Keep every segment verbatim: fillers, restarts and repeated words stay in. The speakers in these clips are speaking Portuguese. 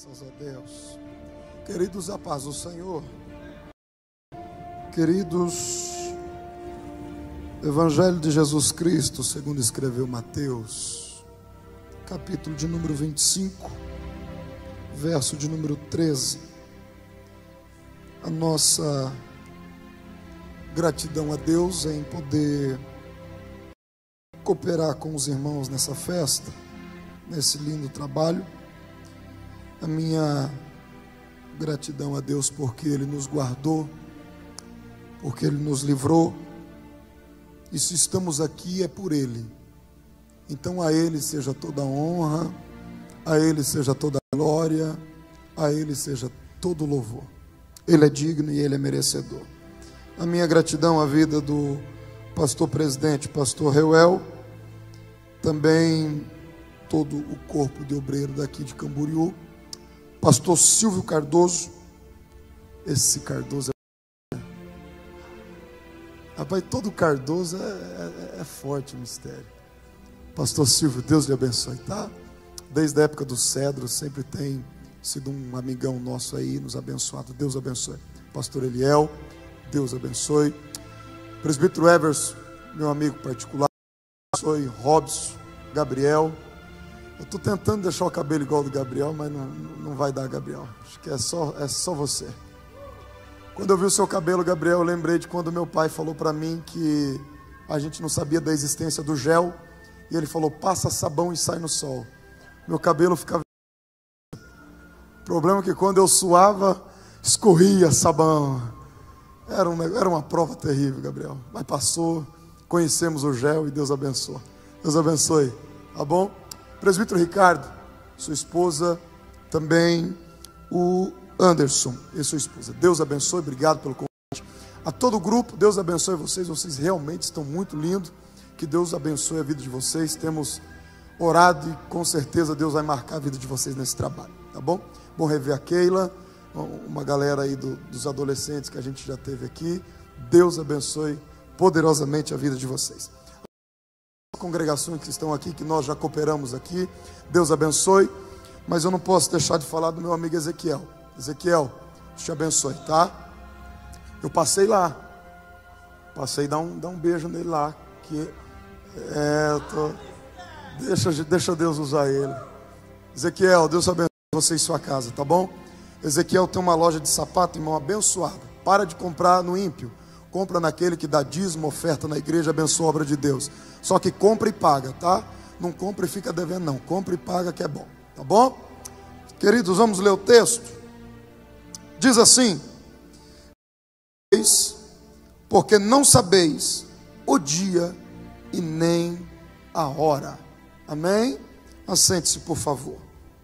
Graças a Deus. Queridos, a paz do Senhor. Queridos, Evangelho de Jesus Cristo, segundo escreveu Mateus, capítulo de número vinte e cinco, verso de número treze. A nossa gratidão a Deus em poder cooperar com os irmãos nessa festa, nesse lindo trabalho. A minha gratidão a Deus porque Ele nos guardou, porque Ele nos livrou, e se estamos aqui é por Ele. Então a Ele seja toda a honra, a Ele seja toda a glória, a Ele seja todo o louvor. Ele é digno e Ele é merecedor. A minha gratidão à vida do pastor presidente, pastor Reuel, também todo o corpo de obreiro daqui de Camboriú, pastor Silvio Cardoso. Esse Cardoso é... Rapaz, todo Cardoso é, é, é forte o mistério. Pastor Silvio, Deus lhe abençoe, tá? Desde a época do Cedro, sempre tem sido um amigão nosso aí, nos abençoado. Deus abençoe. Pastor Eliel, Deus abençoe. Presbítero Evers, meu amigo particular, abençoe. Robson, Gabriel. Eu estou tentando deixar o cabelo igual ao do Gabriel, mas não, não vai dar, Gabriel. Acho que é só, é só você. Quando eu vi o seu cabelo, Gabriel, eu lembrei de quando meu pai falou para mim que a gente não sabia da existência do gel, e ele falou, passa sabão e sai no sol. Meu cabelo ficava... O problema é que quando eu suava, escorria sabão. Era, um, era uma prova terrível, Gabriel. Mas passou, conhecemos o gel e Deus abençoe. Deus abençoe, tá bom? Presbítero Ricardo, sua esposa, também o Anderson e sua esposa. Deus abençoe, obrigado pelo convite. A todo o grupo, Deus abençoe vocês, vocês realmente estão muito lindos. Que Deus abençoe a vida de vocês. Temos orado e com certeza Deus vai marcar a vida de vocês nesse trabalho, tá bom? Bom rever a Keila, uma galera aí do, dos adolescentes que a gente já teve aqui. Deus abençoe poderosamente a vida de vocês. Congregações que estão aqui, que nós já cooperamos aqui, Deus abençoe. Mas eu não posso deixar de falar do meu amigo Ezequiel. Ezequiel, Deus te abençoe, tá? Eu passei lá, passei dar um, dar um beijo nele lá, que é, eu tô, deixa, deixa Deus usar ele. Ezequiel, Deus abençoe você e sua casa, tá bom? Ezequiel tem uma loja de sapato, irmão, abençoada. Para de comprar no ímpio, compra naquele que dá dízimo, oferta na igreja, abençoa a obra de Deus. Só que compra e paga, tá? Não compra e fica devendo, não. Compra e paga que é bom, tá bom? Queridos, vamos ler o texto. Diz assim: porque não sabeis o dia e nem a hora. Amém? Assente-se, por favor.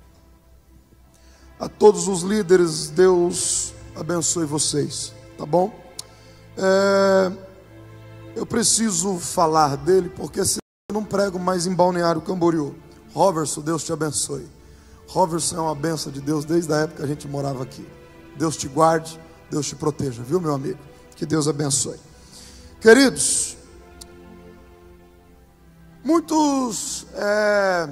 A todos os líderes, Deus abençoe vocês, tá bom? É, eu preciso falar dele, porque senão eu não prego mais em Balneário Camboriú. Roverson, Deus te abençoe. Roverson é uma benção de Deus desde a época que a gente morava aqui. Deus te guarde, Deus te proteja, viu, meu amigo? Que Deus abençoe. Queridos, muitos é,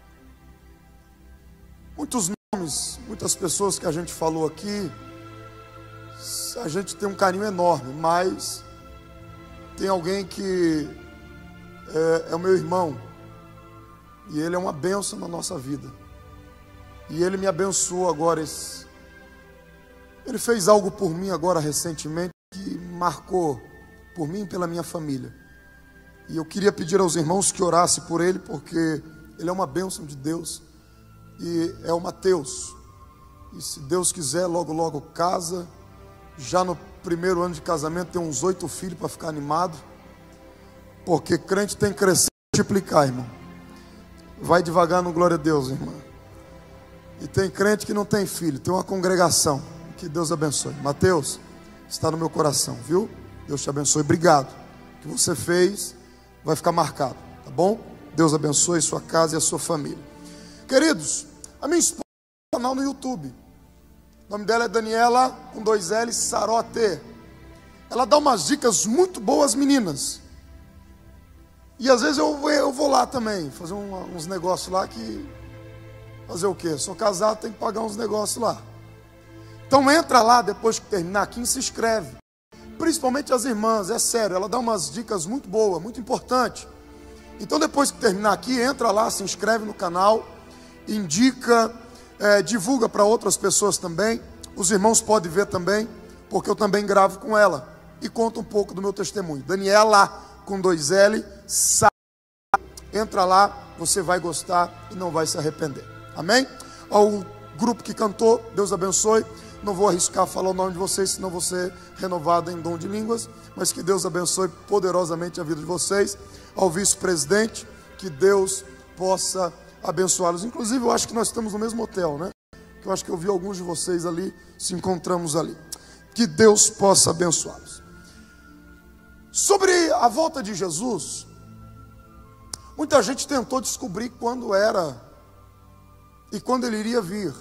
muitos nomes, muitas pessoas que a gente falou aqui, a gente tem um carinho enorme, mas tem alguém que é, é o meu irmão, e ele é uma bênção na nossa vida, e ele me abençoou agora, esse, ele fez algo por mim agora recentemente, que marcou por mim e pela minha família, e eu queria pedir aos irmãos que orassem por ele, porque ele é uma bênção de Deus, e é o Mateus, e se Deus quiser, logo logo casa. Já no primeiro ano de casamento tem uns oito filhos para ficar animado, porque crente tem que crescer e multiplicar, irmão. Vai devagar no glória a Deus, irmão. E tem crente que não tem filho, tem uma congregação. Que Deus abençoe. Mateus, está no meu coração, viu? Deus te abençoe. Obrigado. O que você fez vai ficar marcado, tá bom? Deus abençoe sua casa e a sua família. Queridos, a minha esposa tem um canal no YouTube. O nome dela é Daniela, com dois L's, Sarote. Ela dá umas dicas muito boas, meninas. E às vezes eu, eu vou lá também, fazer um, uns negócios lá que Fazer o quê? Sou casado, tem que pagar uns negócios lá. Então entra lá, depois que terminar aqui, se inscreve. Principalmente as irmãs, é sério, ela dá umas dicas muito boas, muito importantes. Então depois que terminar aqui, entra lá, se inscreve no canal, indica, é, divulga para outras pessoas também. Os irmãos podem ver também, porque eu também gravo com ela. E conto um pouco do meu testemunho. Daniela, com dois L, Sá. Entra lá, você vai gostar e não vai se arrepender. Amém? Ao grupo que cantou, Deus abençoe. Não vou arriscar falar o nome de vocês, senão vou ser renovado em dom de línguas. Mas que Deus abençoe poderosamente a vida de vocês. Ao vice-presidente, que Deus possa abençoá-los. Inclusive, eu acho que nós estamos no mesmo hotel, né? Eu acho que eu vi alguns de vocês ali, se encontramos ali. Que Deus possa abençoá-los. Sobre a volta de Jesus, muita gente tentou descobrir quando era e quando ele iria vir.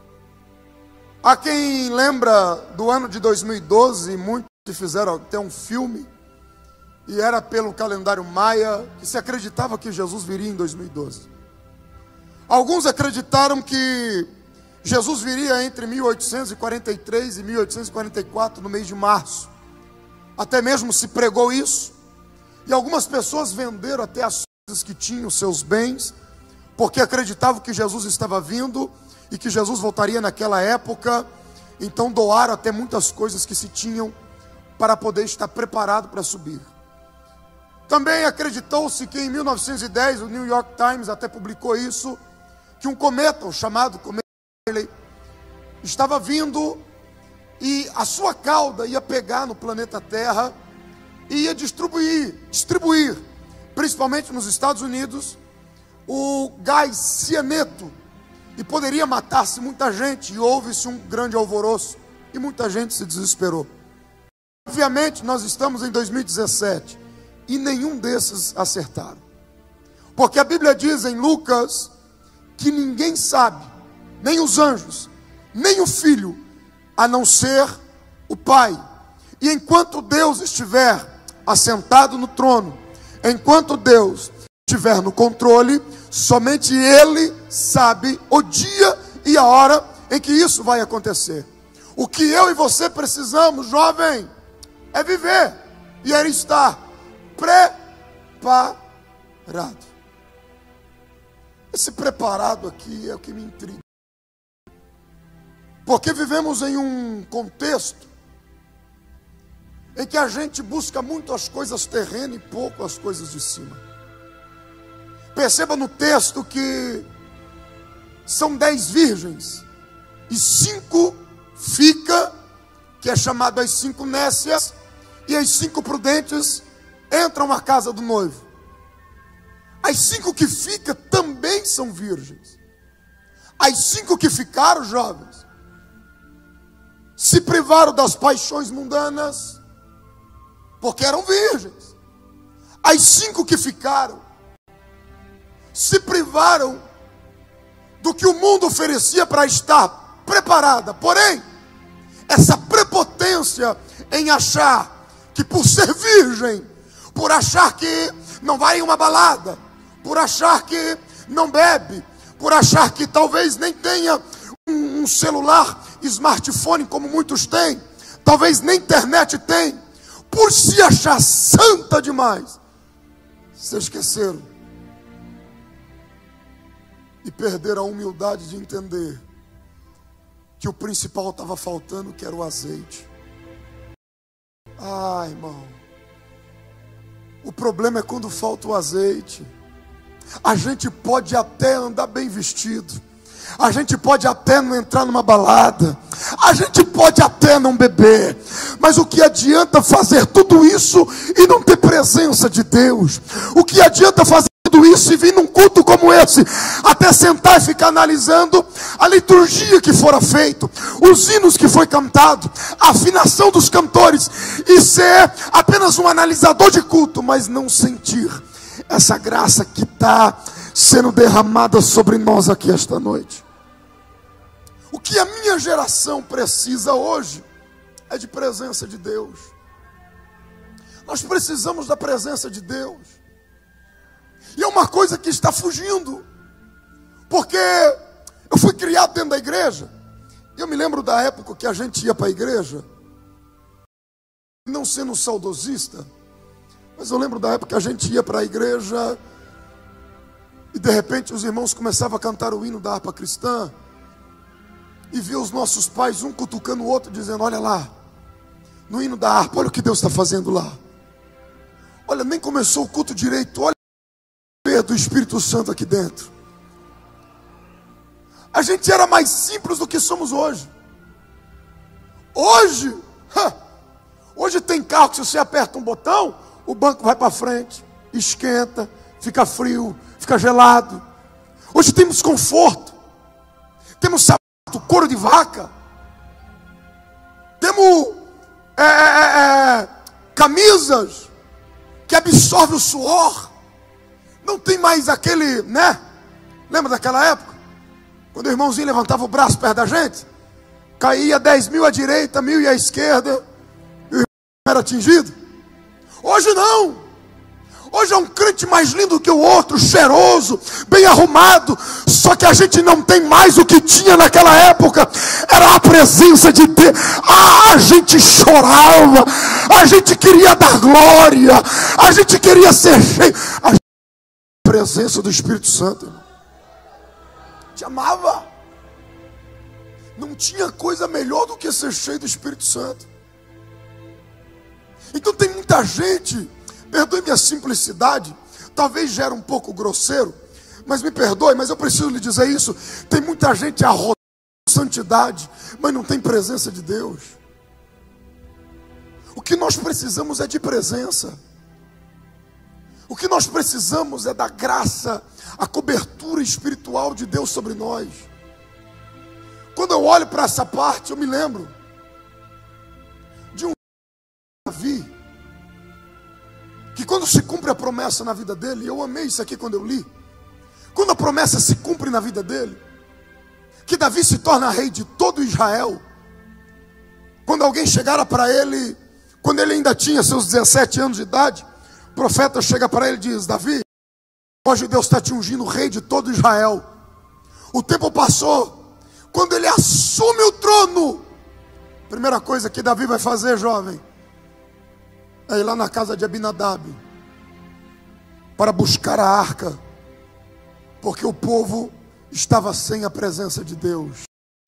Há quem lembra do ano de dois mil e doze, muitos fizeram até um filme, e era pelo calendário maia, que se acreditava que Jesus viria em dois mil e doze. Alguns acreditaram que Jesus viria entre mil oitocentos e quarenta e três e mil oitocentos e quarenta e quatro, no mês de março. Até mesmo se pregou isso, e algumas pessoas venderam até as coisas que tinham, seus bens, porque acreditavam que Jesus estava vindo, e que Jesus voltaria naquela época. Então doaram até muitas coisas que se tinham, para poder estar preparado para subir. Também acreditou-se que em mil novecentos e dez, o New York Times até publicou isso, que um cometa, o chamado cometa Halley, estava vindo, e a sua cauda ia pegar no planeta Terra, e ia distribuir, distribuir, principalmente nos Estados Unidos, o gás cianeto, e poderia matar-se muita gente, e houve-se um grande alvoroço, e muita gente se desesperou. Obviamente nós estamos em dois mil e dezessete, e nenhum desses acertaram, porque a Bíblia diz em Lucas, que ninguém sabe, nem os anjos, nem o Filho, a não ser o Pai. E enquanto Deus estiver assentado no trono, enquanto Deus estiver no controle, somente Ele sabe o dia e a hora em que isso vai acontecer. O que eu e você precisamos, jovem, é viver e é estar preparado. Esse preparado aqui é o que me intriga, porque vivemos em um contexto em que a gente busca muito as coisas terrenas e pouco as coisas de cima. Perceba no texto que são dez virgens e cinco fica, que é chamado as cinco nécias, e as cinco prudentes entram à casa do noivo. As cinco que ficam também são virgens. As cinco que ficaram, jovens, se privaram das paixões mundanas, porque eram virgens. As cinco que ficaram se privaram do que o mundo oferecia para estar preparada. Porém, essa prepotência em achar que por ser virgem, por achar que não vai em uma balada, por achar que não bebe, por achar que talvez nem tenha um, um celular, smartphone como muitos têm, talvez nem internet tem, por se achar santa demais, se esqueceram e perderam a humildade de entender que o principal estava faltando, que era o azeite. Ah, irmão, o problema é quando falta o azeite. A gente pode até andar bem vestido, a gente pode até não entrar numa balada, a gente pode até não beber, mas o que adianta fazer tudo isso e não ter presença de Deus? O que adianta fazer tudo isso e vir num culto como esse, até sentar e ficar analisando a liturgia que fora feito, os hinos que foi cantado, a afinação dos cantores, e ser apenas um analisador de culto, mas não sentir essa graça que está sendo derramada sobre nós aqui esta noite? O que a minha geração precisa hoje é de presença de Deus. Nós precisamos da presença de Deus. E é uma coisa que está fugindo, porque criado dentro da igreja. Eu me lembro da época que a gente ia para a igreja, não sendo saudosista, mas eu lembro da época que a gente ia para a igreja e de repente os irmãos começavam a cantar o hino da harpa cristã e via os nossos pais um cutucando o outro, dizendo: olha lá, no hino da harpa, olha o que Deus está fazendo lá. Olha, nem começou o culto direito, olha o poder do Espírito Santo aqui dentro. A gente era mais simples do que somos hoje. Hoje, ha, hoje tem carro que se você aperta um botão, o banco vai para frente, esquenta, fica frio, fica gelado. Hoje temos conforto, temos sapato, couro de vaca, temos é, é, é, camisas que absorvem o suor. Não tem mais aquele, né? Lembra daquela época? Quando o irmãozinho levantava o braço perto da gente, caía dez mil à direita, mil à esquerda, e o irmão era atingido. Hoje não. Hoje é um crente mais lindo que o outro, cheiroso, bem arrumado. Só que a gente não tem mais o que tinha naquela época. Era a presença de Deus. Ah, a gente chorava, a gente queria dar glória, a gente queria ser cheio. A presença do Espírito Santo, irmão. Te amava. Não tinha coisa melhor do que ser cheio do Espírito Santo. Então tem muita gente, perdoe minha simplicidade, talvez gere um pouco grosseiro, mas me perdoe, mas eu preciso lhe dizer isso. Tem muita gente arrotando santidade, mas não tem presença de Deus. O que nós precisamos é de presença. O que nós precisamos é da graça, a cobertura espiritual de Deus sobre nós. Quando eu olho para essa parte, eu me lembro de um Davi, que quando se cumpre a promessa na vida dele, eu amei isso aqui quando eu li, quando a promessa se cumpre na vida dele, que Davi se torna rei de todo Israel. Quando alguém chegara para ele, quando ele ainda tinha seus dezessete anos de idade, o profeta chega para ele e diz: Davi, hoje Deus está te ungindo rei de todo Israel. O tempo passou. Quando ele assume o trono, primeira coisa que Davi vai fazer, jovem, é ir lá na casa de Abinadab para buscar a arca, porque o povo estava sem a presença de Deus.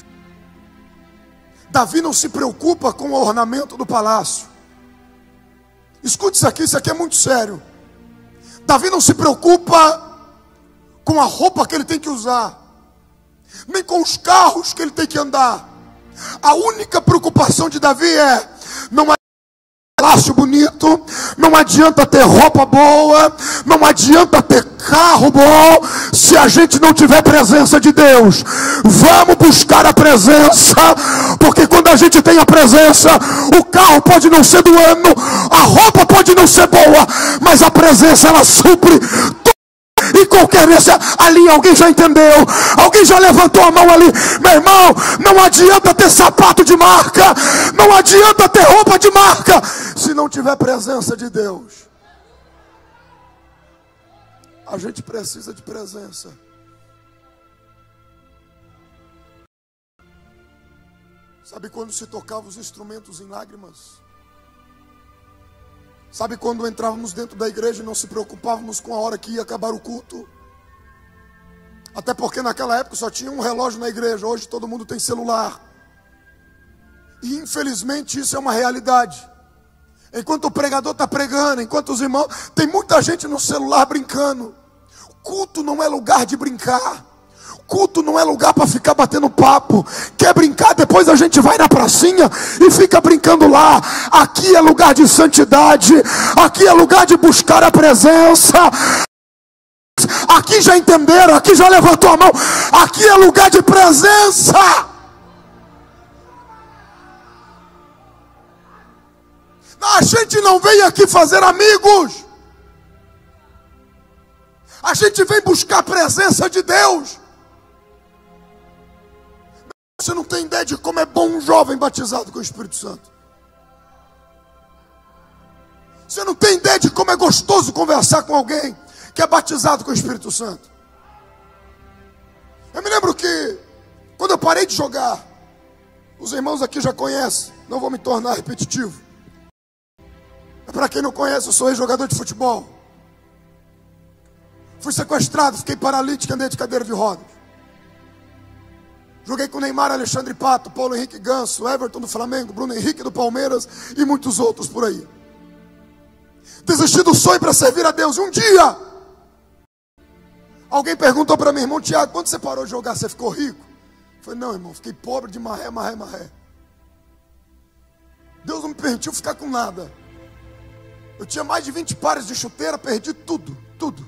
Davi não se preocupa com o ornamento do palácio. Escute isso aqui, isso aqui é muito sério. Davi não se preocupa com a roupa que ele tem que usar, nem com os carros que ele tem que andar. A única preocupação de Davi é: não adianta palácio bonito, não adianta ter roupa boa, não adianta ter carro bom, se a gente não tiver presença de Deus. Vamos buscar a presença, porque quando a gente tem a presença, o carro pode não ser do ano, a roupa pode não ser boa, mas a presença ela supre e qualquer esse, ali alguém já entendeu, alguém já levantou a mão ali. Meu irmão, não adianta ter sapato de marca, não adianta ter roupa de marca, se não tiver presença de Deus. A gente precisa de presença. Sabe quando se tocava os instrumentos em lágrimas? Sabe quando entrávamos dentro da igreja e não se preocupávamos com a hora que ia acabar o culto? Até porque naquela época só tinha um relógio na igreja, hoje todo mundo tem celular. E infelizmente isso é uma realidade. Enquanto o pregador está pregando, enquanto os irmãos, tem muita gente no celular brincando. Culto não é lugar de brincar. Culto não é lugar para ficar batendo papo. Quer brincar? Depois a gente vai na pracinha e fica brincando lá. Aqui é lugar de santidade. Aqui é lugar de buscar a presença. Aqui já entenderam? Aqui já levantou a mão? Aqui é lugar de presença. A gente não vem aqui fazer amigos. A gente vem buscar a presença de Deus. Você não tem ideia de como é bom um jovem batizado com o Espírito Santo. Você não tem ideia de como é gostoso conversar com alguém que é batizado com o Espírito Santo. Eu me lembro que Quando eu parei de jogar, os irmãos aqui já conhecem, não vou me tornar repetitivo. Para quem não conhece, eu sou ex-jogador de futebol. Fui sequestrado, fiquei paralítico, andei de cadeira de rodas. Joguei com Neymar, Alexandre Pato, Paulo Henrique Ganso, Everton do Flamengo, Bruno Henrique do Palmeiras e muitos outros por aí. Desisti do sonho para servir a Deus. Um dia, alguém perguntou para meu irmão Tiago: quando você parou de jogar, você ficou rico? Eu falei: não, irmão, fiquei pobre de marré, marré, marré. Deus não me permitiu ficar com nada. Eu tinha mais de vinte pares de chuteira, perdi tudo, tudo.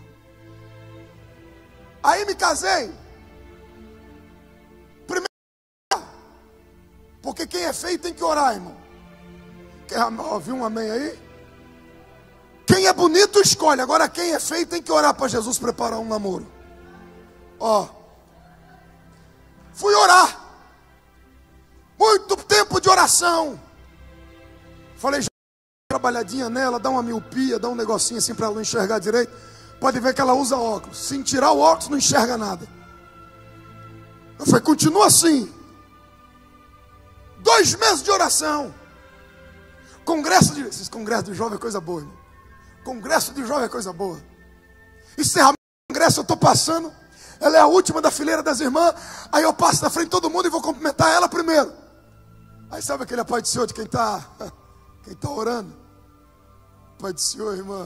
Aí me casei. Primeiro, porque quem é feio tem que orar, irmão. Quer ouvir um amém aí? Quem é bonito escolhe, agora quem é feio tem que orar para Jesus preparar um namoro. Ó, fui orar. Muito tempo de oração. Falei: já trabalhadinha nela, dá uma miopia, dá um negocinho assim para ela não enxergar direito. Pode ver que ela usa óculos. Se tirar o óculos, não enxerga nada. Eu falei: continua assim. Dois meses de oração. Congresso de... Esses congressos de jovem é coisa boa, irmão. Congresso de jovem é coisa boa. Encerramento do congresso, eu estou passando. Ela é a última da fileira das irmãs. Aí eu passo na frente de todo mundo e vou cumprimentar ela primeiro. Aí sabe aquele Pai do Senhor de quem está quem tá orando? Pai do Senhor, irmã.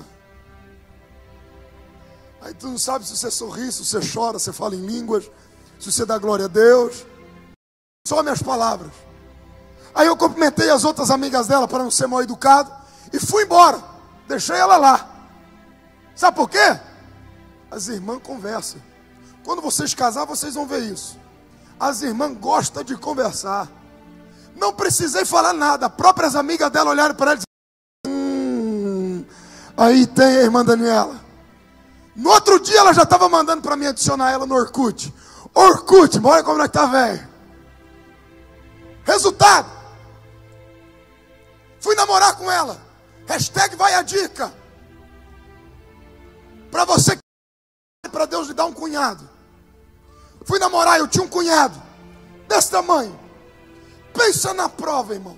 Aí tu não sabe se você sorri, se você chora, se você fala em línguas, se você dá glória a Deus. Só minhas palavras. Aí eu cumprimentei as outras amigas dela para não ser mal educado e fui embora. Deixei ela lá. Sabe por quê? As irmãs conversam. Quando vocês casar, vocês vão ver isso. As irmãs gostam de conversar. Não precisei falar nada. Próprias amigas dela olharam para ela e disseram: hum, aí tem a irmã Daniela. No outro dia ela já estava mandando para mim adicionar ela no Orkut. Orkut, olha como ela está velha. Resultado: fui namorar com ela. Hashtag vai a dica. Para você que para Deus lhe dar um cunhado. Fui namorar, eu tinha um cunhado desse tamanho. Pensa na prova, irmão.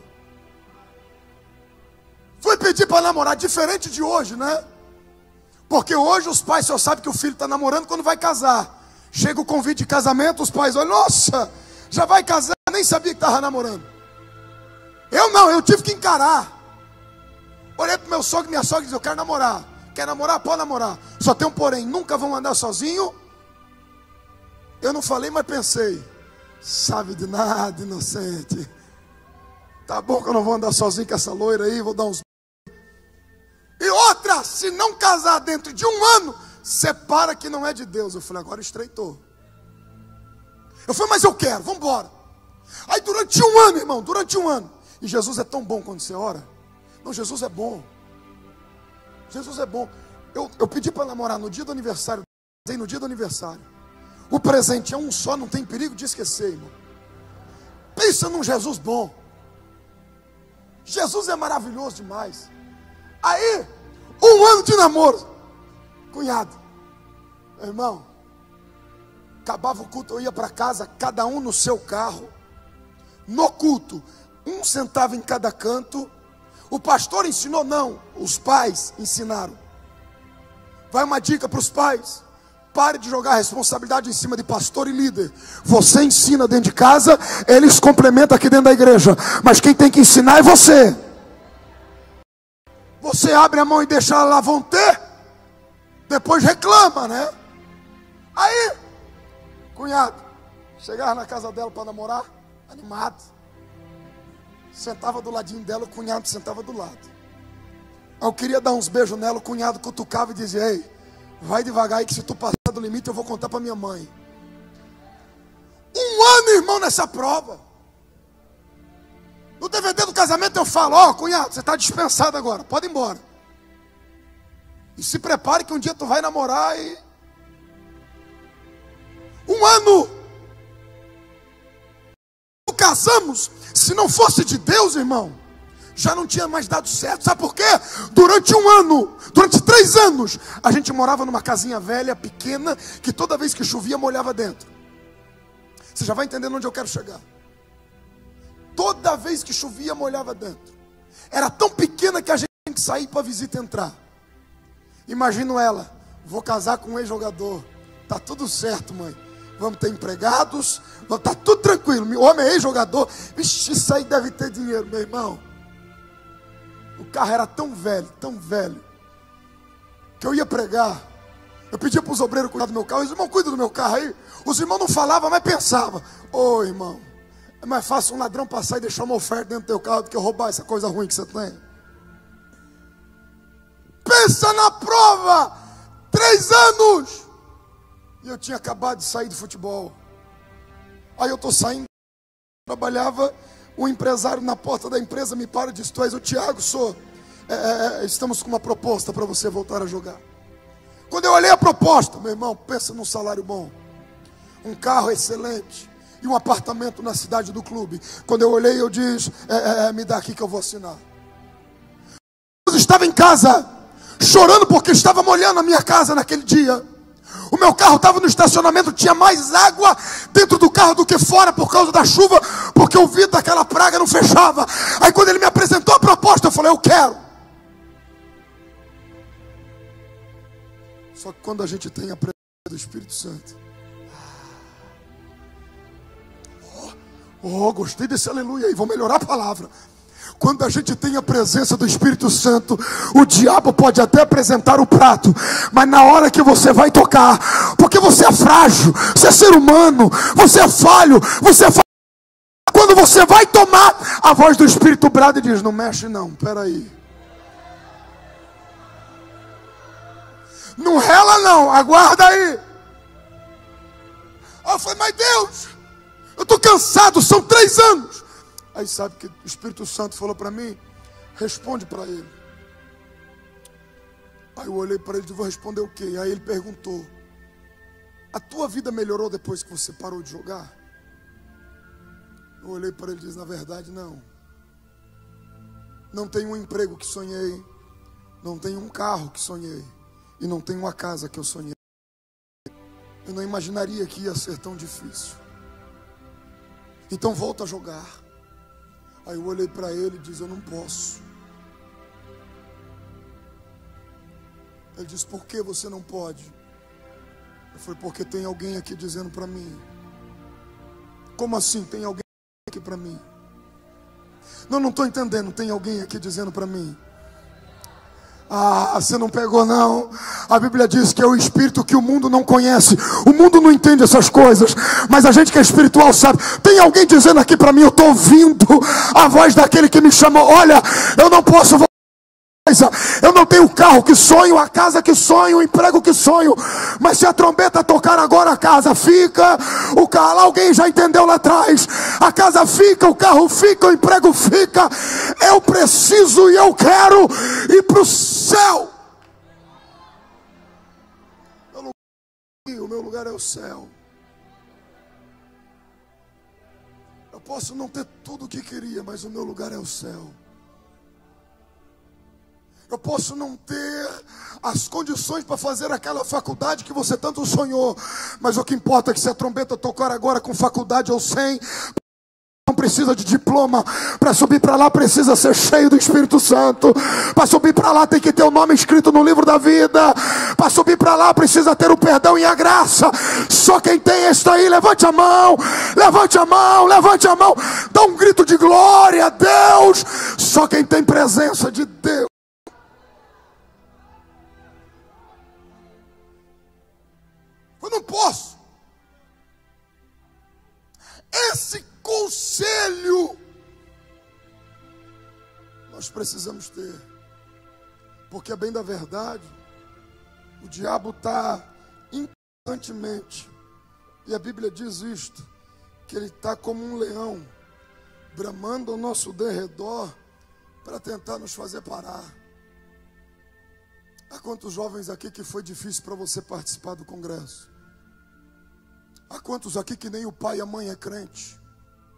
Fui pedir para namorar, diferente de hoje, né? Porque hoje os pais só sabem que o filho está namorando quando vai casar. Chega o convite de casamento, os pais olham: nossa, já vai casar, nem sabia que estava namorando. Eu não, eu tive que encarar. Olhei para o meu sogro e minha sogra e disse: eu quero namorar. Quer namorar? Pode namorar. Só tem um porém: nunca vão andar sozinho. Eu não falei, mas pensei: sabe de nada, inocente. Tá bom que eu não vou andar sozinho com essa loira aí, vou dar uns... E outra, se não casar dentro de um ano, separa que não é de Deus. Eu falei: agora estreitou. Eu falei: mas eu quero, vamos embora. Aí durante um ano, irmão, durante um ano. E Jesus é tão bom quando você ora. Não, Jesus é bom. Jesus é bom. Eu, eu pedi para namorar no dia do aniversário. No dia do aniversário. O presente é um só, não tem perigo de esquecer, irmão. Pensa num Jesus bom. Jesus é maravilhoso demais. Aí, um ano de namoro. Cunhado, irmão, acabava o culto, eu ia para casa, cada um no seu carro. No culto, um sentava em cada canto. O pastor ensinou? Não, os pais ensinaram. Vai uma dica para os pais: pare de jogar a responsabilidade em cima de pastor e líder. Você ensina dentro de casa, eles complementam aqui dentro da igreja, mas quem tem que ensinar é você. Você abre a mão e deixa ela lá, vão ter, depois reclama, né? Aí, cunhado, chegava na casa dela para namorar, animado, sentava do ladinho dela, o cunhado sentava do lado. Eu queria dar uns beijos nela, o cunhado cutucava e dizia: ei, vai devagar aí que se tu passar do limite eu vou contar para minha mãe. Um ano, irmão, nessa prova. No D V D do casamento eu falo: ó, oh, cunhado, você está dispensado agora, pode ir embora. E se prepare que um dia tu vai namorar e... Um ano. Casamos, se não fosse de Deus, irmão, já não tinha mais dado certo. Sabe por quê? Durante um ano, durante três anos, a gente morava numa casinha velha, pequena, que toda vez que chovia molhava dentro. Você já vai entendendo onde eu quero chegar. Toda vez que chovia, molhava dentro. Era tão pequena que a gente tinha que sair para a visita entrar. Imagino ela, vou casar com um ex-jogador. Tá tudo certo, mãe. Vamos ter empregados, tá tudo tranquilo. Meu homem é ex-jogador. Vixe, isso aí deve ter dinheiro, meu irmão. O carro era tão velho, tão velho, que eu ia pregar. Eu pedia para os obreiros cuidar do meu carro. Os irmãos, cuida do meu carro aí. Os irmãos não falavam, mas pensavam. Ô, irmão, é mais fácil um ladrão passar e deixar uma oferta dentro do teu carro do que roubar essa coisa ruim que você tem. Pensa na prova. Três anos. E eu tinha acabado de sair do futebol. Aí eu estou saindo. Trabalhava, um empresário na porta da empresa me para e diz: tu és o Tiago? Sou. É, é, estamos com uma proposta para você voltar a jogar. Quando eu olhei a proposta, meu irmão, pensa num salário bom, um carro excelente e um apartamento na cidade do clube. Quando eu olhei, eu disse: é, é, me dá aqui que eu vou assinar. Eu estava em casa, chorando porque estava molhando a minha casa naquele dia. O meu carro estava no estacionamento, tinha mais água dentro do carro do que fora por causa da chuva, porque o vidro daquela praga não fechava. Aí quando ele me apresentou a proposta, eu falei: eu quero. Só que quando a gente tem a presença do Espírito Santo, oh, oh, gostei desse aleluia aí, vou melhorar a palavra. Quando a gente tem a presença do Espírito Santo, o diabo pode até apresentar o prato, mas na hora que você vai tocar, porque você é frágil, você é ser humano, você é falho, você é falho. Quando você vai tomar, a voz do Espírito brada e diz: não mexe não, peraí. Não rela não, aguarda aí. Eu falei: mas Deus, eu estou cansado, são três anos. Aí sabe que o Espírito Santo falou para mim: responde para ele. Aí eu olhei para ele e disse: vou responder o quê? Aí ele perguntou: a tua vida melhorou depois que você parou de jogar? Eu olhei para ele e disse: na verdade não. Não tenho um emprego que sonhei, não tenho um carro que sonhei, e não tenho uma casa que eu sonhei. Eu não imaginaria que ia ser tão difícil. Então volta a jogar. Aí eu olhei para ele e disse: eu não posso. Ele disse: por que você não pode? Eu falei: porque tem alguém aqui dizendo para mim. Como assim tem alguém aqui para mim? Não, não estou entendendo. Tem alguém aqui dizendo para mim. Ah, você não pegou não. A Bíblia diz que é o Espírito que o mundo não conhece. O mundo não entende essas coisas, mas a gente que é espiritual sabe. Tem alguém dizendo aqui para mim: eu estou ouvindo a voz daquele que me chamou. Olha, eu não posso voltar. Eu não tenho o carro que sonho, a casa que sonho, o emprego que sonho, mas se a trombeta tocar agora, a casa fica, o carro, alguém já entendeu lá atrás, a casa fica, o carro fica, o emprego fica. Eu preciso e eu quero ir para o céu. O meu lugar é o céu. Eu posso não ter tudo o que queria, mas o meu lugar é o céu. Eu posso não ter as condições para fazer aquela faculdade que você tanto sonhou, mas o que importa é que se a trombeta tocar agora com faculdade ou sem, não precisa de diploma. Para subir para lá precisa ser cheio do Espírito Santo. Para subir para lá tem que ter o nome escrito no livro da vida. Para subir para lá precisa ter o perdão e a graça. Só quem tem isso aí, levante a mão, levante a mão, levante a mão, dá um grito de glória a Deus. Só quem tem presença de Deus. Eu não posso. Esse conselho nós precisamos ter, porque é bem da verdade, o diabo está inconstantemente, e a Bíblia diz isto, que ele está como um leão, bramando ao nosso derredor, para tentar nos fazer parar. Há quantos jovens aqui que foi difícil para você participar do congresso? Há quantos aqui que nem o pai e a mãe é crente?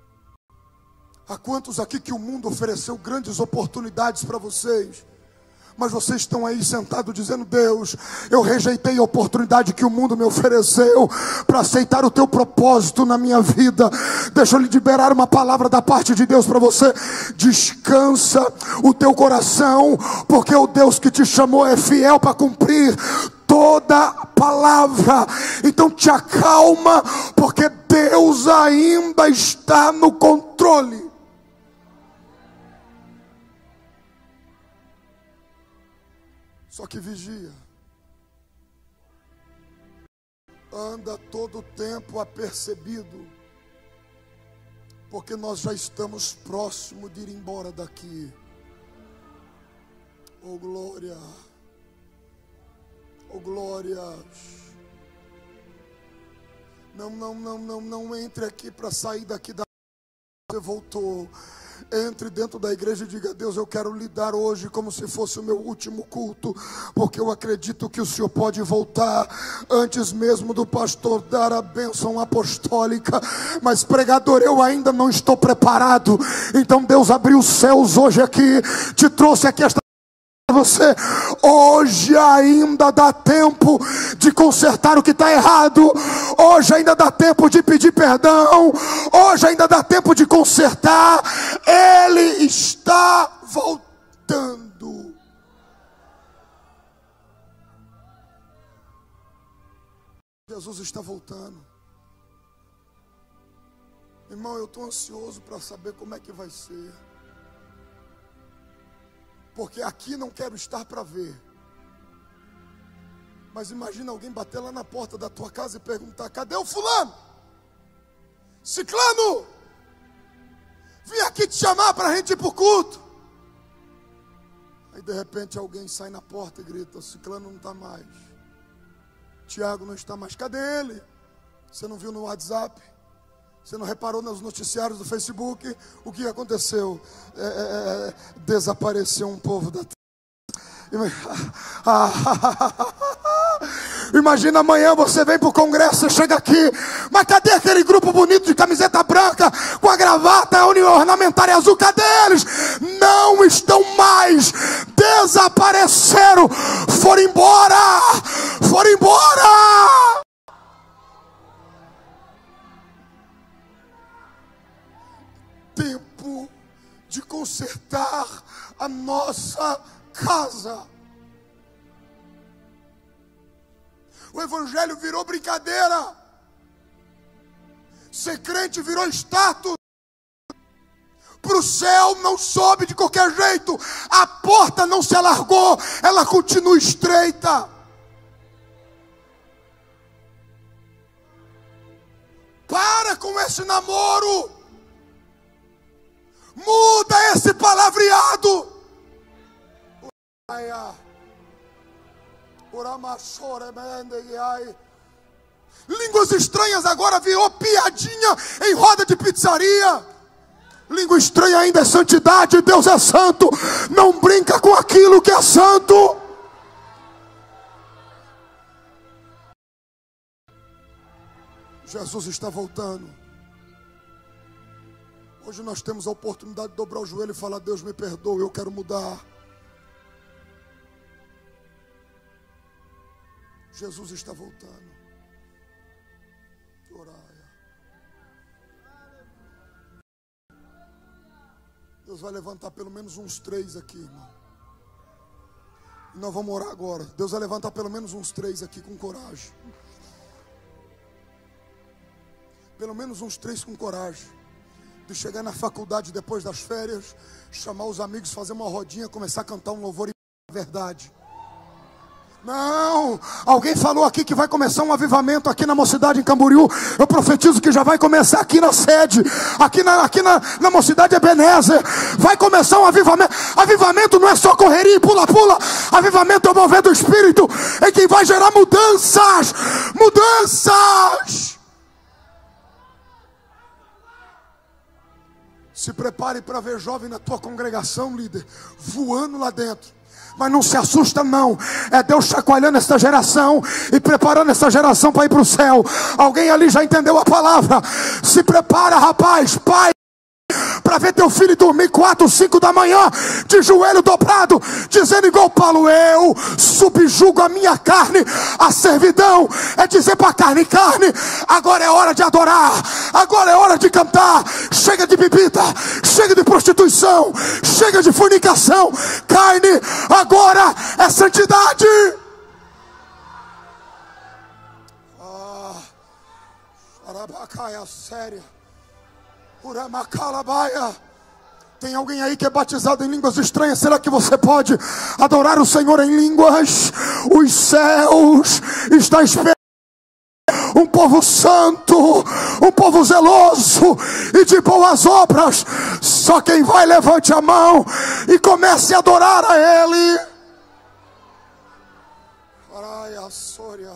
Há quantos aqui que o mundo ofereceu grandes oportunidades para vocês, Mas vocês estão aí sentados dizendo: Deus, eu rejeitei a oportunidade que o mundo me ofereceu para aceitar o teu propósito na minha vida. Deixa eu lhe liberar uma palavra da parte de Deus para você. Descansa o teu coração, porque o Deus que te chamou é fiel para cumprir toda palavra. Então te acalma, porque Deus ainda está no controle. Só que vigia, anda todo o tempo apercebido, porque nós já estamos próximos de ir embora daqui. Oh glória, oh glórias. Não, não, não, não, não entre aqui para sair daqui da... Você voltou. Entre dentro da igreja e diga: Deus, eu quero lidar hoje como se fosse o meu último culto, porque eu acredito que o Senhor pode voltar antes mesmo do pastor dar a bênção apostólica. Mas pregador, eu ainda não estou preparado. Então Deus abriu os céus hoje aqui, te trouxe aqui esta você. Hoje ainda dá tempo de consertar o que está errado. Hoje ainda dá tempo de pedir perdão. Hoje ainda dá tempo de consertar. Ele está voltando. Jesus está voltando. Irmão, eu estou ansioso para saber como é que vai ser. Porque aqui não quero estar para ver. Mas imagina alguém bater lá na porta da tua casa e perguntar: cadê o fulano? Ciclano, vim aqui te chamar para a gente ir para o culto. Aí de repente alguém sai na porta e grita: o Ciclano não está mais, Tiago não está mais. Cadê ele? Você não viu no WhatsApp? Você não reparou nos noticiários do Facebook? O que aconteceu? É, é, é, desapareceu um povo da terra. Imagina amanhã você vem para o congresso, você chega aqui, mas cadê aquele grupo bonito de camiseta branca, com a gravata ornamentária azul? Cadê eles? Não estão mais, desapareceram, foram embora, foram embora. Tempo de consertar a nossa casa. O evangelho virou brincadeira. Ser crente virou status. Para o céu não sobe de qualquer jeito. A porta não se alargou, ela continua estreita. Para com esse namoro. Muda esse palavreado. Línguas estranhas agora virou piadinha em roda de pizzaria. Língua estranha ainda é santidade. Deus é santo. Não brinca com aquilo que é santo. Jesus está voltando. Hoje nós temos a oportunidade de dobrar o joelho e falar: Deus, me perdoe, eu quero mudar. Jesus está voltando. Deus vai levantar pelo menos uns três aqui, irmão. E nós vamos orar agora. Deus vai levantar pelo menos uns três aqui com coragem. Pelo menos uns três com coragem. De chegar na faculdade depois das férias, chamar os amigos, fazer uma rodinha, começar a cantar um louvor e a verdade. Não, alguém falou aqui que vai começar um avivamento aqui na Mocidade em Camboriú. Eu profetizo que já vai começar aqui na sede, aqui na, aqui na, na Mocidade Ebenezer. Vai começar um avivamento. Avivamento não é só correria e pula-pula. Avivamento é o mover do Espírito, é quem vai gerar mudanças. Mudanças. Se prepare para ver jovem na tua congregação, líder, voando lá dentro. Mas não se assusta não. É Deus chacoalhando essa geração e preparando essa geração para ir para o céu. Alguém ali já entendeu a palavra. Se prepara, rapaz, pai, para ver ver teu filho dormir quatro, cinco da manhã, de joelho dobrado, dizendo igual Paulo: eu subjugo a minha carne. A servidão é dizer para a carne: carne, agora é hora de adorar, agora é hora de cantar. Chega de bebida, chega de prostituição, chega de fornicação. Carne, agora é santidade. Ah, Arabacaia séria. Uramacalabaia. Tem alguém aí que é batizado em línguas estranhas? Será que você pode adorar o Senhor em línguas? Os céus estão esperando um povo santo, um povo zeloso e de boas obras. Só quem vai, levante a mão e comece a adorar a Ele. Araia Soria,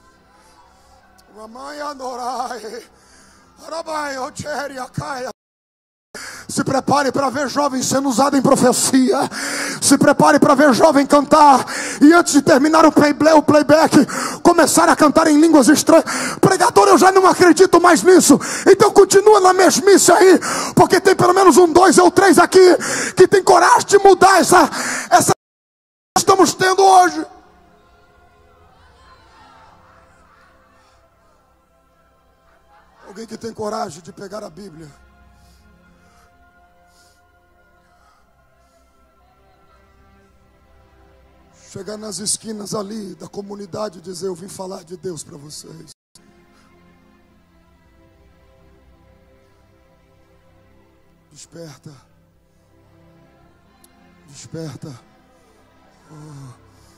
Mamãe adorai, Arabai Ocheria Caia. Se prepare para ver jovem sendo usado em profecia. Se prepare para ver jovem cantar. E antes de terminar o playback, começar a cantar em línguas estranhas. Pregador, eu já não acredito mais nisso. Então continua na mesmice aí. Porque tem pelo menos um, dois ou três aqui que tem coragem de mudar essa, essa que estamos tendo hoje. Alguém que tem coragem de pegar a Bíblia, chegar nas esquinas ali da comunidade e dizer: eu vim falar de Deus para vocês. Desperta. Desperta. Oh.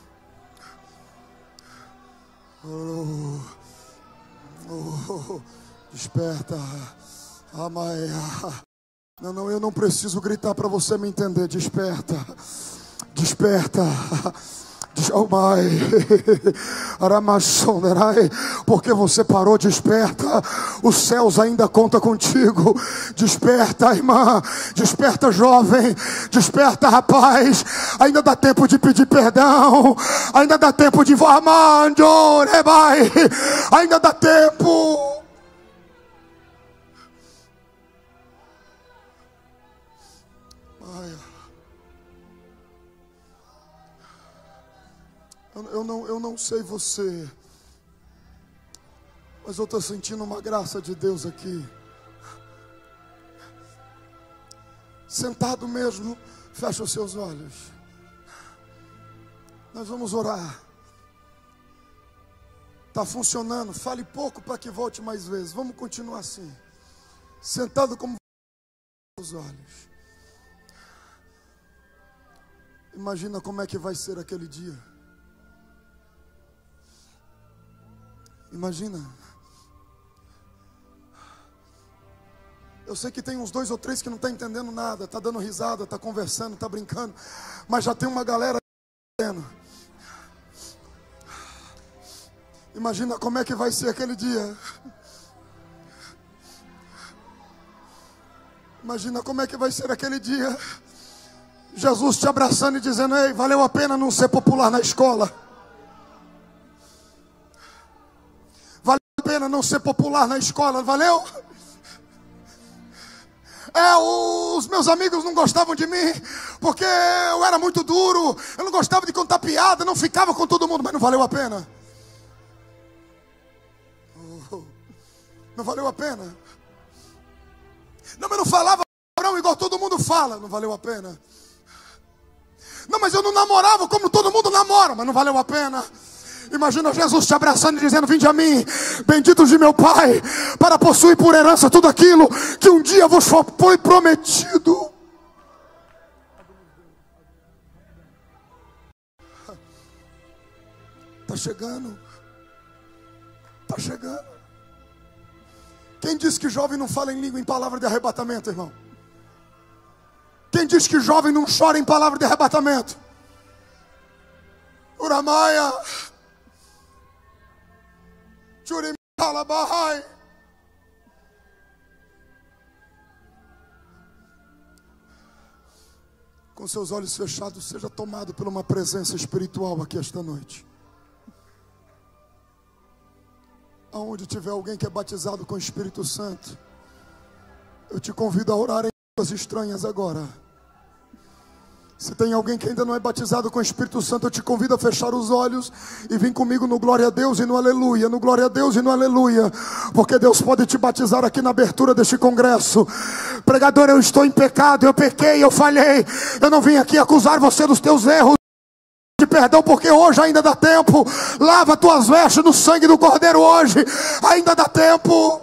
Oh. Oh. Desperta. Amaia. Não, não, eu não preciso gritar para você me entender. Desperta. Desperta. Oh my, porque você parou, desperta. Os céus ainda contam contigo. Desperta, irmã. Desperta, jovem. Desperta, rapaz. Ainda dá tempo de pedir perdão. Ainda dá tempo de amando. Ainda dá tempo. Eu não, eu não sei você, mas eu estou sentindo uma graça de Deus aqui. Sentado mesmo, fecha os seus olhos. Nós vamos orar. Está funcionando, fale pouco para que volte mais vezes. Vamos continuar assim. Sentado como os olhos. Imagina como é que vai ser aquele dia. Imagina. Eu sei que tem uns dois ou três que não estão entendendo nada, está dando risada, está conversando, está brincando, mas já tem uma galera entendendo. Imagina como é que vai ser aquele dia. Imagina como é que vai ser aquele dia. Jesus te abraçando e dizendo: ei, valeu a pena não ser popular na escola. Pena não ser popular na escola, valeu? É, os meus amigos não gostavam de mim porque eu era muito duro, eu não gostava de contar piada, não ficava com todo mundo, mas não valeu a pena. Oh, não valeu a pena. Não, mas não falava não igual todo mundo fala, não valeu a pena. Não, mas eu não namorava como todo mundo namora, mas não valeu a pena. Imagina Jesus te abraçando e dizendo: vinde a mim, benditos de meu Pai, para possuir por herança tudo aquilo que um dia vos foi prometido. Está chegando. Está chegando. Quem diz que jovem não fala em língua em palavra de arrebatamento, irmão? Quem diz que jovem não chora em palavra de arrebatamento? Uramaia. Com seus olhos fechados, seja tomado por uma presença espiritual aqui esta noite. Aonde tiver alguém que é batizado com o Espírito Santo, eu te convido a orar em estranhas agora. Se tem alguém que ainda não é batizado com o Espírito Santo, eu te convido a fechar os olhos e vir comigo no glória a Deus e no aleluia, no glória a Deus e no aleluia, porque Deus pode te batizar aqui na abertura deste congresso. Pregador, eu estou em pecado, eu pequei, eu falhei, eu não vim aqui acusar você dos teus erros, de perdão, porque hoje ainda dá tempo. Lava tuas vestes no sangue do Cordeiro hoje, ainda dá tempo.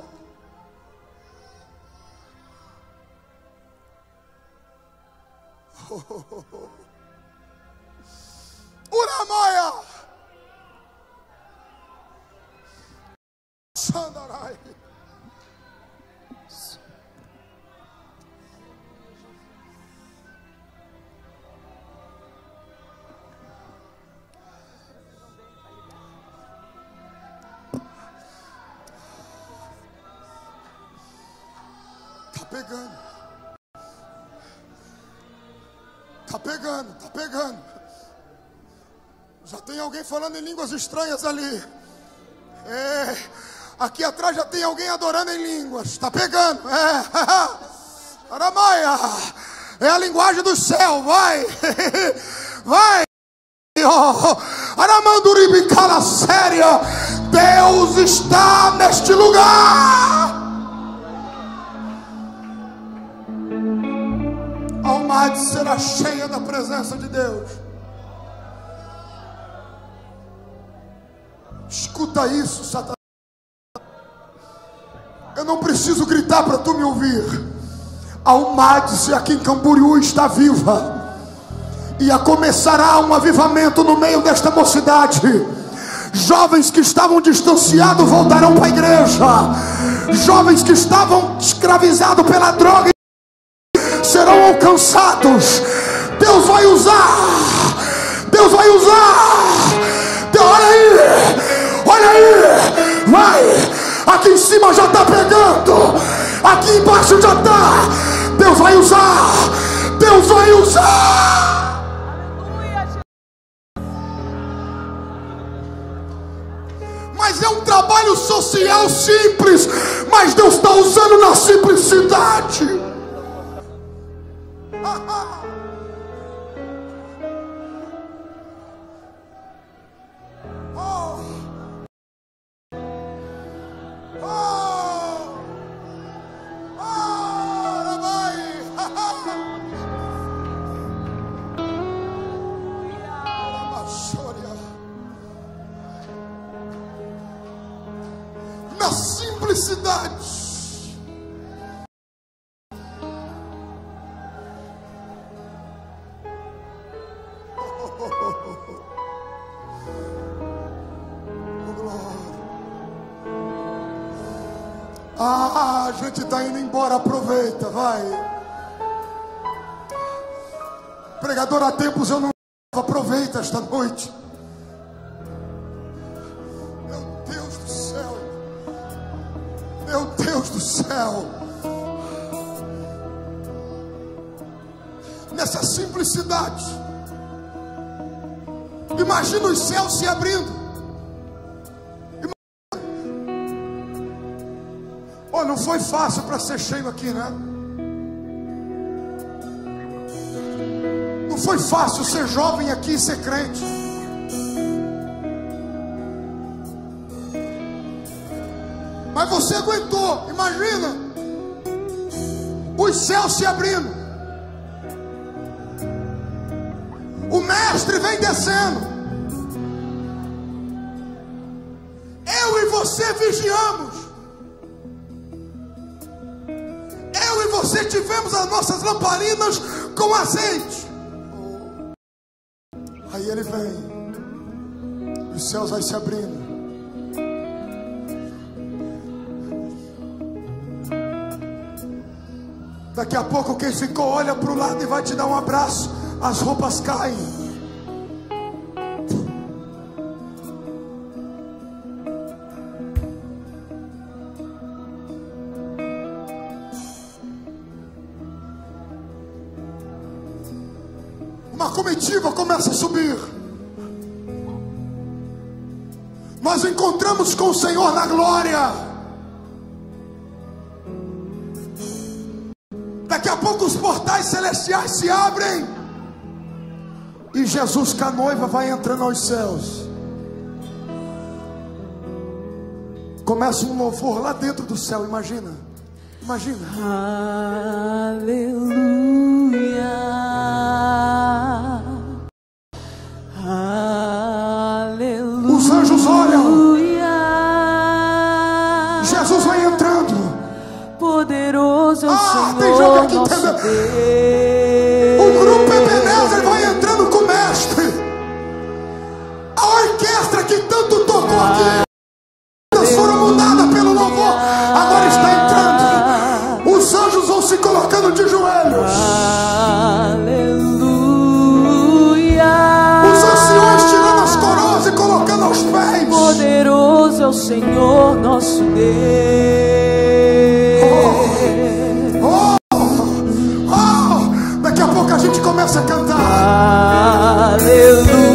Uramaia Sandarai. Tá pegando. Tá pegando, tá pegando. Já tem alguém falando em línguas estranhas ali. É, aqui atrás já tem alguém adorando em línguas. Tá pegando. É, Aramaia. É a linguagem do céu. Vai, vai. Aramanduribicala séria. Deus está neste lugar. A alma será cheia da presença de Deus. Escuta isso, Satanás. Eu não preciso gritar para tu me ouvir. A Almadice aqui em Camboriú está viva. E a começará um avivamento no meio desta mocidade. Jovens que estavam distanciados voltarão para a igreja. Jovens que estavam escravizados pela droga serão alcançados. Deus vai usar. Deus vai usar. Deus, olha aí. Olha aí. Vai. Aqui em cima já está pegando. Aqui embaixo já está. Deus vai usar. Deus vai usar. Mas é um trabalho social simples. Mas Deus está usando na simplicidade. Oh. Oh. Oh, vai. Na simplicidade. Ah, a gente está indo embora, aproveita, vai. Pregador, há tempos eu não aproveita esta noite. Meu Deus do céu. Meu Deus do céu. Nessa simplicidade. Imagina os céus se abrindo. Oh, não foi fácil para ser cheio aqui, né? Não foi fácil ser jovem aqui e ser crente. Mas você aguentou. Imagina os céus se abrindo. O mestre vem descendo. Eu e você vigiamos. Eu e você tivemos as nossas lamparinas com azeite. Aí ele vem. Os céus vai se abrindo. Daqui a pouco quem ficou olha para o lado e vai te dar um abraço. As roupas caem. Uma comitiva começa a subir. Nós encontramos com o Senhor na glória. Daqui a pouco os portais celestiais se abrem e Jesus com a noiva vai entrando aos céus. Começa um louvor lá dentro do céu, imagina. Imagina. Aleluia. Aleluia. Os anjos olham. Jesus vai entrando. Poderoso é o ah, Senhor, tem gente aqui nosso entendendo. Deus. O grupo Ebenezer vai entrando com o mestre. A orquestra que tanto tocou aqui, as foram mudadas pelo louvor, agora está entrando. Os anjos vão se colocando de joelhos. Aleluia. Os anciões tirando as coroas e colocando aos pés. Poderoso é o Senhor, nosso Deus. Oh, oh, oh. Daqui a pouco a gente começa a cantar. Aleluia.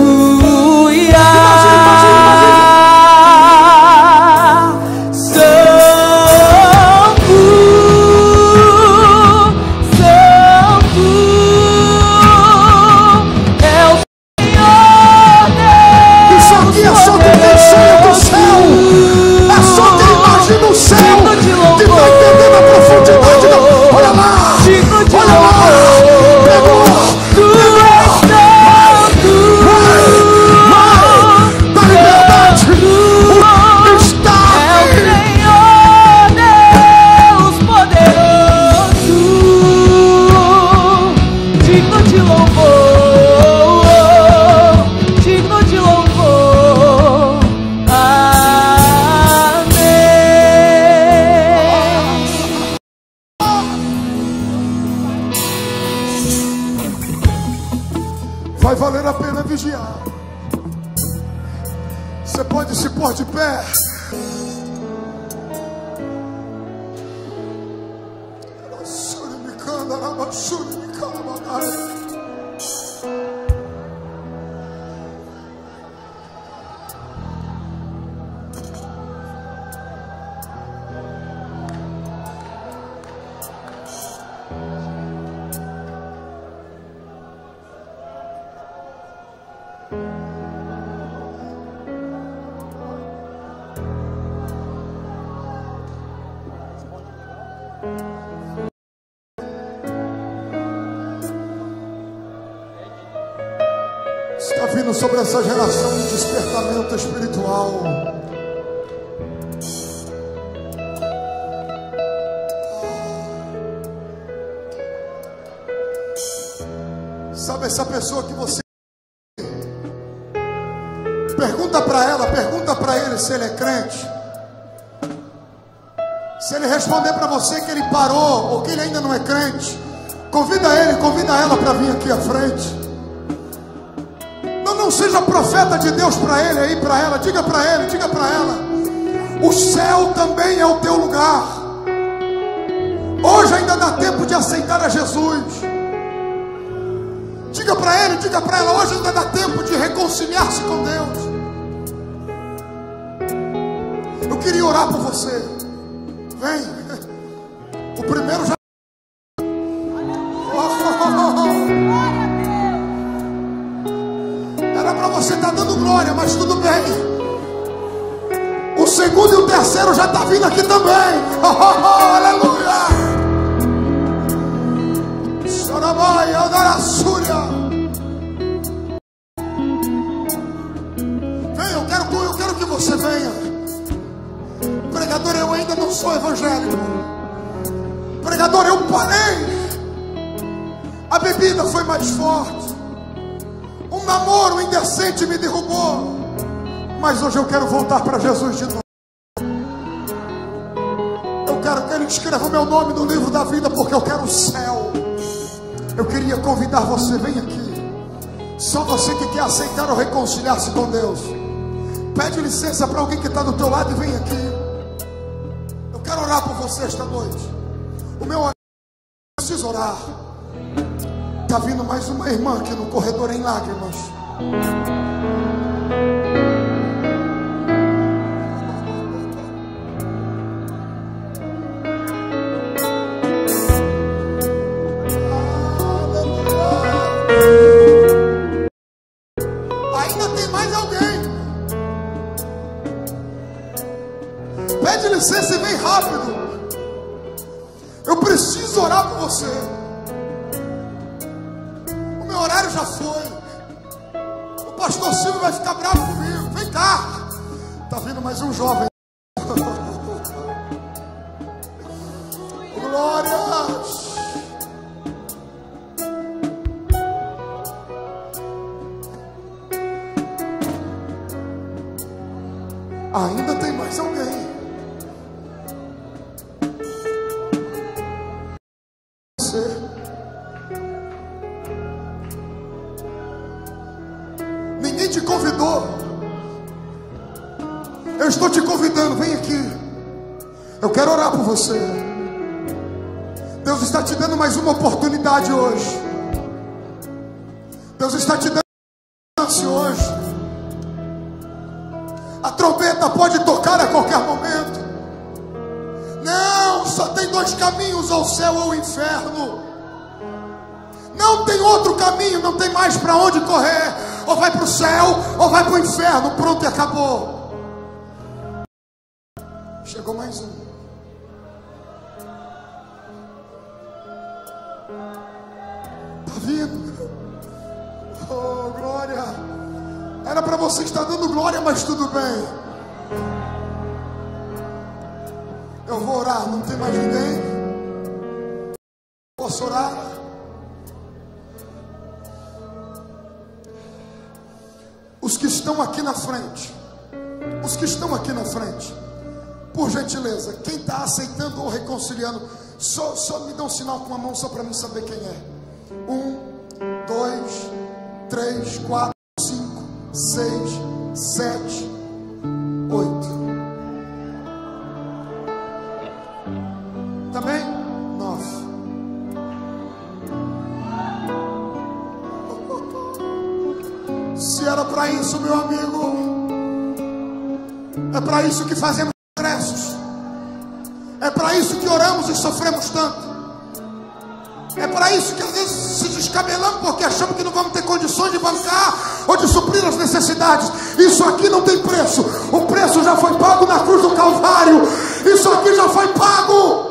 Vai valer a pena vigiar. Você pode se pôr de pé. Está vindo sobre essa geração um despertamento espiritual. Sabe essa pessoa que você pergunta para ela, pergunta para ele se ele é crente. Se ele responder para você que ele parou ou que ele ainda não é crente, convida ele, convida ela para vir aqui à frente. Não, não seja profeta de Deus para ele aí, para ela. Diga para ele, diga para ela: o céu também é o teu lugar. Hoje ainda dá tempo de aceitar a Jesus. Diga para ele, diga para ela: hoje ainda dá tempo de reconciliar-se com Deus. Eu queria orar por você. Vem. O primeiro já. Era para você estar dando glória, mas tudo bem. O segundo e o terceiro já está vindo aqui também. Aleluia. Sorabai, Aldarassúria. Vem, eu quero, eu quero que você venha. Pregador, eu ainda não sou evangélico. Pregador, eu parei. A bebida foi mais forte. Um namoro indecente me derrubou. Mas hoje eu quero voltar para Jesus de novo. Eu quero que Ele escreva o meu nome no livro da vida, porque eu quero o céu. Eu queria convidar você, vem aqui. Só você que quer aceitar ou reconciliar-se com Deus. Pede licença para alguém que está do teu lado e vem aqui. Eu quero orar por você esta noite. O meu amigo precisa orar. Está vindo mais uma irmã aqui no corredor em lágrimas. preciso orar por você. O meu horário já foi. O pastor Silvio vai ficar bravo comigo. Vem cá. Tá vindo mais um jovem. Glórias. Ainda tem mais alguém. Você. Ninguém te convidou. Eu estou te convidando, vem aqui. Eu quero orar por você. Deus está te dando mais uma oportunidade hoje. Deus está te dando uma chance hoje. A trombeta pode tocar a qualquer momento. Não, só tem dois caminhos, ou o céu ou o inferno. Não tem outro caminho, não tem mais para onde correr. Ou vai para o céu, ou vai para o inferno. Pronto, e acabou. Chegou mais um. Está vindo. Oh, glória. Era para você estar dando glória, mas tudo bem. Eu vou orar, não tem mais ninguém. Posso orar? Os que estão aqui na frente, os que estão aqui na frente, por gentileza, quem está aceitando ou reconciliando, só, só me dá um sinal com a mão, só para mim saber quem é. Um, dois, três, quatro, cinco, seis, sete, oito. Também? Nove. Se era para isso, meu amigo, é para isso que fazemos congressos. É para isso que oramos e sofremos tanto. É para isso que às vezes se descabelamos, porque achamos que não vamos ter condições de bancar ou de suprir as necessidades. Isso aqui não tem preço. O preço já foi pago na cruz do Calvário. Isso aqui já foi pago.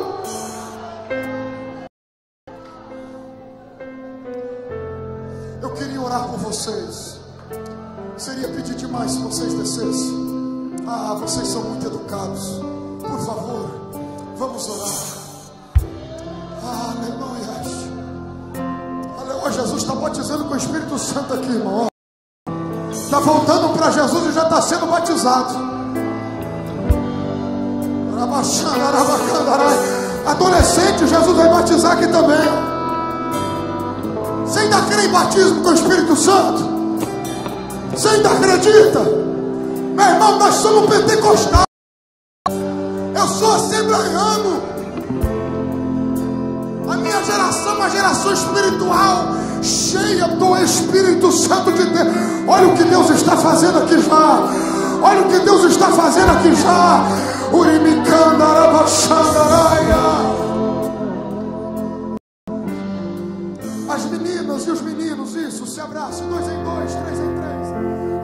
Eu queria orar por vocês. Seria pedir demais se vocês descessem. Ah, vocês são muito educados. Por favor, vamos orar. Aleluia. Aleluia. Jesus está batizando com o Espírito Santo aqui, irmão. Está voltando para Jesus e já está sendo batizado. Adolescente, Jesus vai batizar aqui também. Você ainda crê em batismo com o Espírito Santo? Você ainda acredita? Meu irmão, nós somos pentecostais. Eu sou assembleiano. A minha geração é uma geração espiritual, cheia do Espírito Santo de Deus. Olha o que Deus está fazendo aqui já. Olha o que Deus está fazendo aqui já. As meninas e os meninos, isso, se abraçam, dois em dois, três em três.